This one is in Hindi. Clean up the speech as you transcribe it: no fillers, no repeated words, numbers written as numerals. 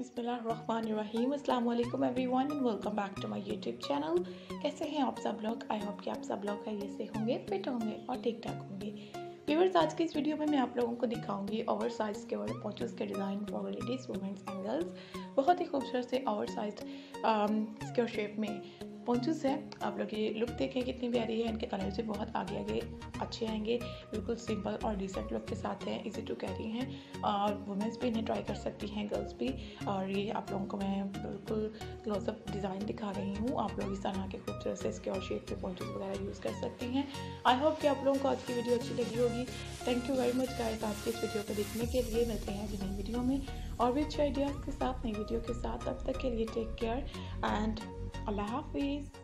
बिस्मिल्लाहिर्रहमानिर्रहीम अस्सलाम वालेकुम everyone and welcome back to my YouTube channel. कैसे हैं आप सब लोग? आई होप कि आप सब लोग खैरियत से होंगे, फिट होंगे और ठीक ठाक होंगे। व्यूअर्स, आज की इस वीडियो में मैं आप लोगों को दिखाऊंगी ओवर साइज के और पोंचोस के design for ladies, womens and girls. बहुत ही खूबसूरत से ओवर साइज स्क्वायर शेप में पोंचोस है। आप लोग ये लुक देखें कितनी प्यारी है। इनके कलर से बहुत आगे आगे अच्छे आएंगे। बिल्कुल सिंपल और डिसेंट लुक के साथ हैं, इजी टू कैरी हैं और वुमेंस भी इन्हें ट्राई कर सकती हैं, गर्ल्स भी। और ये आप लोगों को मैं बिल्कुल क्लोजअप डिज़ाइन दिखा रही हूँ। आप लोग इस तरह के खूबसूरत से स्क्वायर शेप के पोंचोस वगैरह यूज़ कर सकती हैं। आई होप कि आप लोगों को आज की वीडियो अच्छी लगी होगी। Thank you very much guys आज की इस वीडियो को देखने के लिए। मिलते हैं अभी नई वीडियो में और भी अच्छे आइडियाज़ के साथ, नई वीडियो के साथ। तब तक के लिए टेक केयर एंड अल्लाह हाफिज़।